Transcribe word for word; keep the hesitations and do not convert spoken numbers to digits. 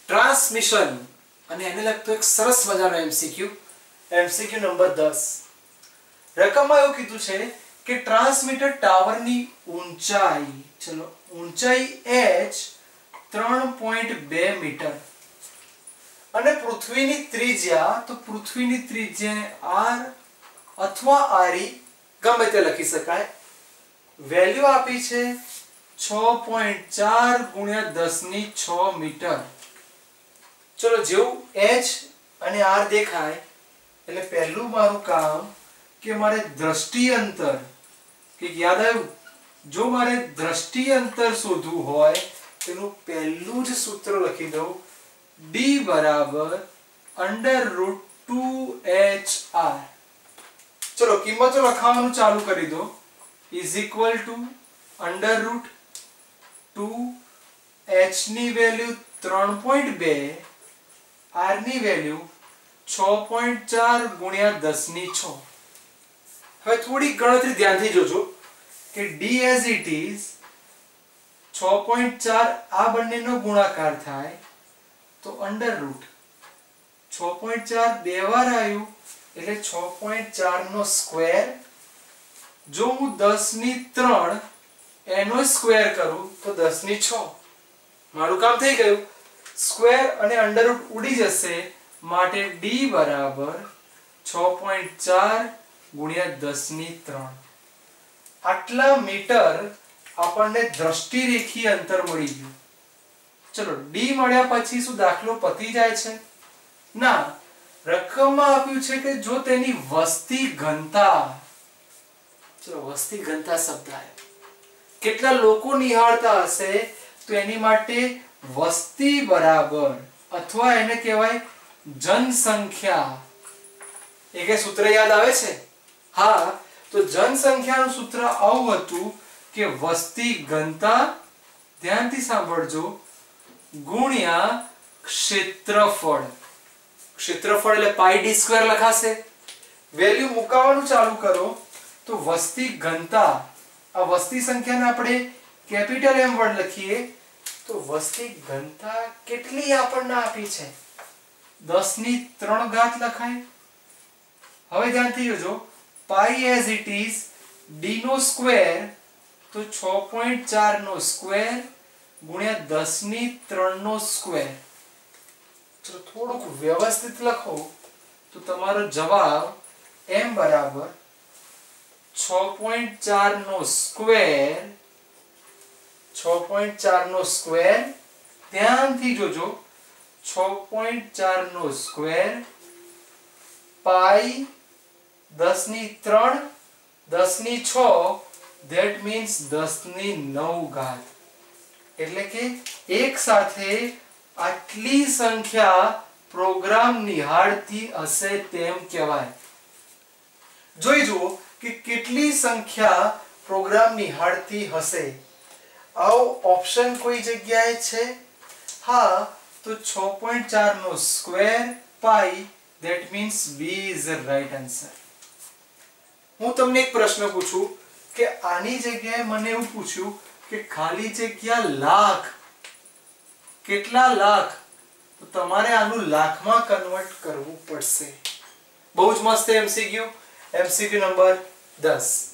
Transmission અને એને લગતો એક સરસ મજાનો એમસીક્યુ એમસીક્યુ નંબર દસ. રકમમાં એવું કીધું છે કે ટ્રાન્સમીટર ટાવરની ઊંચાઈ ચલો ઊંચાઈ h ત્રણ પોઈન્ટ બે મીટર અને પૃથ્વીની ત્રિજ્યા તો પૃથ્વીની ત્રિજ્યા r અથવા re ગમે તે લખી શકાય. વેલ્યુ આપી છે છ પોઈન્ટ ચાર ગુણ્યા દસ ની છ મીટર. ચલો જેવું h અને r દેખાય એટલે પહેલું મારું કામ કે મારે દ્રષ્ટિ અંતર કે યાદ આવ્યું જો મારે દ્રષ્ટિ અંતર શોધવું હોય તેનું પહેલું જ સૂત્ર લખી દઉં d બરાબર under root two H R. ચલો કિંમતો લખાવવાનું ચાલુ કરી દો is equal to under root two h ની વેલ્યુ ત્રણ પોઈન્ટ બે r ની વેલ્યુ છ પોઈન્ટ ચાર ગુણ્યા દસ ની છ. હવે થોડી ગણતરી ધ્યાનથી જોજો કે d as it is છ પોઈન્ટ ચાર આ બંનેનો ગુણાકાર થાય તો અંડર રૂટ છ પોઈન્ટ ચાર બે વાર આવ્યું એટલે છ પોઈન્ટ ચાર નો સ્ક્વેર. જો હું દસ ની ત્રણ એનો સ્ક્વેર કરું તો દસ ની છ. મારું કામ થઈ ગયું. સ્ક્વેર અને અંડર રૂટ ઉડી જશે માટે d બરાબર છ પોઈન્ટ ચાર ગુણ્યા દસ ની ત્રણ. આટલા મીટર આપણને દ્રષ્ટિરેખીય અંતર મળી ગયું. ચલો d મળ્યા પછી શું દાખલો પતી જાય છે? ના, રકમમાં આપ્યું છે કે જો તેની વસ્તી ઘનતા ચલો વસ્તી ઘનતા શબ્દ આવ્યો કેટલા લોકો નિહાળતા હશે તો એની માટે વસ્તી બરાબર અથવા એને કહેવાય જનસંખ્યા. એ કે સૂત્ર યાદ આવે છે? હા, તો જનસંખ્યાનું સૂત્ર આવું હતું કે વસ્તી ઘનતા ધ્યાનથી સાંભળજો ગુણ્યા ક્ષેત્રફળ. ક્ષેત્રફળ એટલે પાઈ ડી સ્ક્વેર લખાશે. વેલ્યુ મુકાવવાનું ચાલુ કરો તો વસ્તી ઘનતા આ વસ્તી સંખ્યાને આપણે કેપિટલ એમ વડ લખીએ તો વસ્તી ઘનતા કેટલી આપણને આપી છે? દસ ની ત્રણ ઘાત લખાય. હવે ધ્યાનથી જોજો pi as it is d નો સ્ક્વેર તો છ પોઈન્ટ ચાર નો સ્ક્વેર ગુણ્યા દસ ની ત્રણ નો સ્ક્વેર. ચલો થોડુંક વ્યવસ્થિત લખો તો તમારો જવાબ m બરાબર છ પોઈન્ટ ચાર નો સ્ક્વેર છ પોઈન્ટ ચાર નો સ્ક્વેર ધ્યાનથી જોજો છ પોઈન્ટ ચાર નો સ્ક્વેર પાઈ દસ ની ત્રણ દસ ની છ that means દસ ની નવ ઘાત. એટલે કે એક સાથે આટલી સંખ્યા પ્રોગ્રામ નિહાળતી હશે તેમ કહેવાય. જોઈ જુઓ કે કેટલી સંખ્યા પ્રોગ્રામ નિહાળતી હશે. આવો ઓપ્શન કોઈ જગ્યાએ છે? હા, તો છ પોઈન્ટ ચાર નો square pi that means B is the right answer. હું તમને એક પ્રશ્ન પૂછું કે આની જગ્યાએ મને એવું પૂછ્યું કે ખાલી જગ્યા લાખ કેટલા લાખ તો તમારે આનું લાખમાં કન્વર્ટ કરવું પડશે. બહુ જ મસ્ત એમસીક્યુ એમસીક્યુ નંબર દસ.